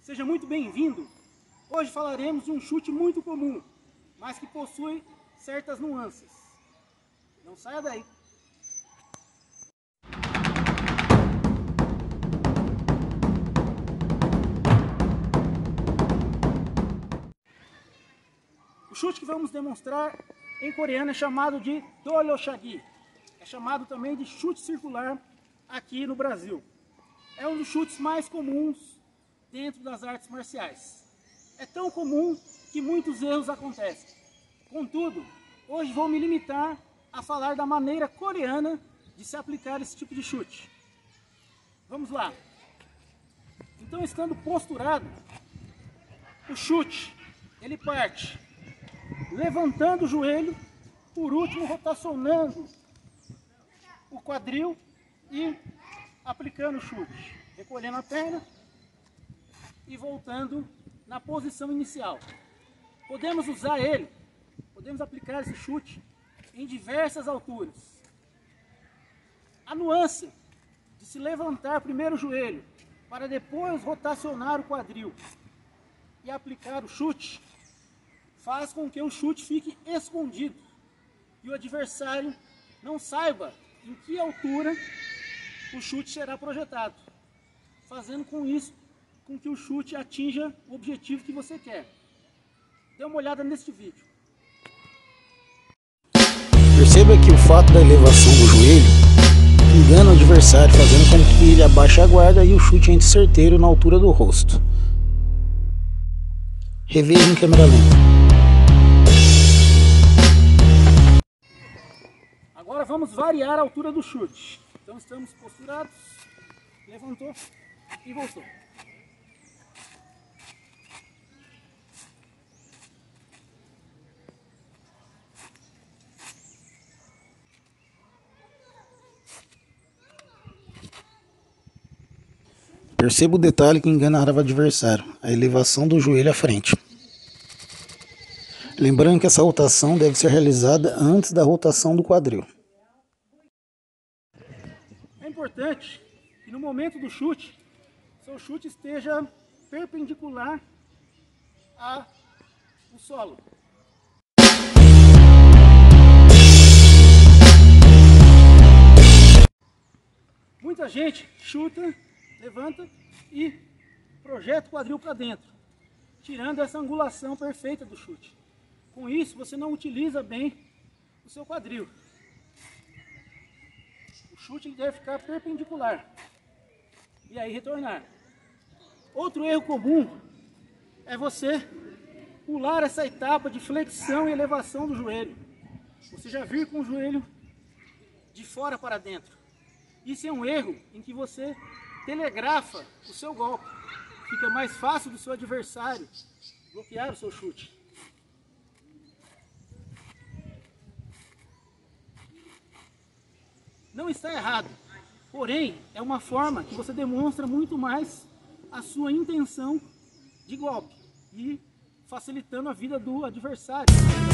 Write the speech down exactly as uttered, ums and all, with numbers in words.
Seja muito bem-vindo. Hoje falaremos de um chute muito comum, mas que possui certas nuances. Não saia daí. O chute que vamos demonstrar em coreano é chamado de Dolyoshagi. É chamado também de chute circular aqui no Brasil. É um dos chutes mais comuns dentro das artes marciais. É tão comum que muitos erros acontecem. Contudo, hoje vou me limitar a falar da maneira coreana de se aplicar esse tipo de chute. Vamos lá. Então, estando posturado, o chute, ele parte levantando o joelho, por último rotacionando o quadril e aplicando o chute, recolhendo a perna e voltando na posição inicial. Podemos usar ele, podemos aplicar esse chute em diversas alturas. A nuance de se levantar primeiro o joelho para depois rotacionar o quadril e aplicar o chute faz com que o chute fique escondido e o adversário não saiba em que altura o chute será projetado, fazendo com isso com que o chute atinja o objetivo que você quer. Dê uma olhada neste vídeo. Perceba que o fato da elevação do joelho engana o adversário, fazendo com que ele abaixe a guarda e o chute entre certeiro na altura do rosto. Reveja em câmera lenta. Agora vamos variar a altura do chute. Então estamos posturados, levantou e voltou. Perceba o detalhe que enganará o adversário, a elevação do joelho à frente. Lembrando que essa rotação deve ser realizada antes da rotação do quadril. É importante que no momento do chute, seu chute esteja perpendicular ao solo. Muita gente chuta, levanta e projeta o quadril para dentro, tirando essa angulação perfeita do chute. Com isso, você não utiliza bem o seu quadril. O chute ele deve ficar perpendicular e aí retornar. Outro erro comum é você pular essa etapa de flexão e elevação do joelho. Você já vir com o joelho de fora para dentro. Isso é um erro em que você telegrafa o seu golpe. Fica mais fácil do seu adversário bloquear o seu chute. Não está errado, porém é uma forma que você demonstra muito mais a sua intenção de golpe e facilitando a vida do adversário.